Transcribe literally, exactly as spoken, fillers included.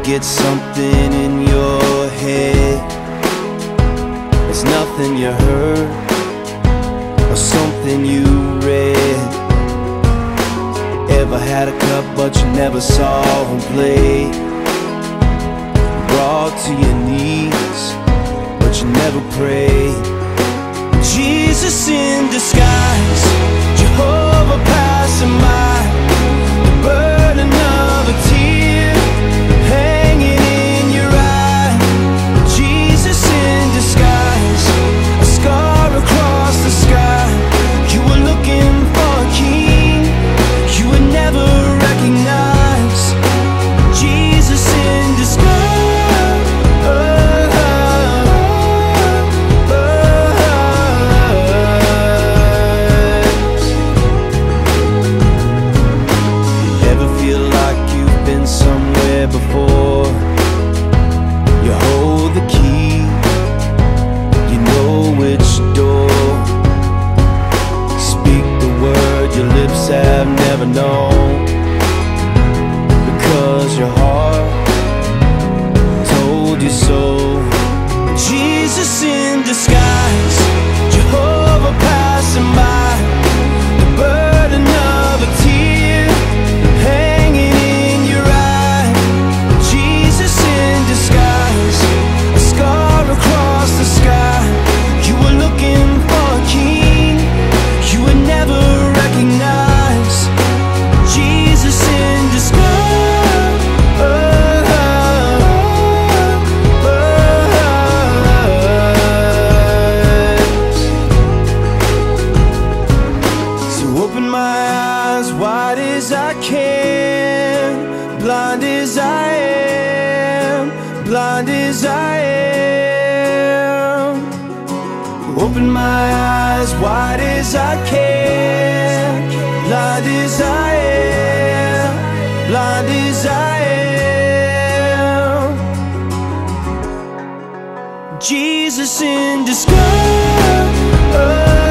get something in your head. It's nothing you heard or something you read. Ever had a cup but you never saw him play? Brought to your knees but you never prayed. Jesus in disguise, Jehovah passing by, the burden of a tear hanging in your eye. Jesus in disguise, a scar across the sky. You were looking for a king you would never recognize. Jesus in disguise, oh, oh, oh. Ever feel like you've been somewhere before? You hold the key, you know which door. Speak the word your lips have never known, because your heart told you so. Jesus in disguise, Jehovah passing by, the burden of a tear hanging in your eye. Jesus in disguise, a scar across the sky. You were looking for a king you would never recognize. Jesus in disguise, oh, oh, oh, oh. So open my eyes wide as I can, blind as I am, blind as I am. Open my eyes wide as I can, blind as I am, blind as I am. Jesus in disguise, oh.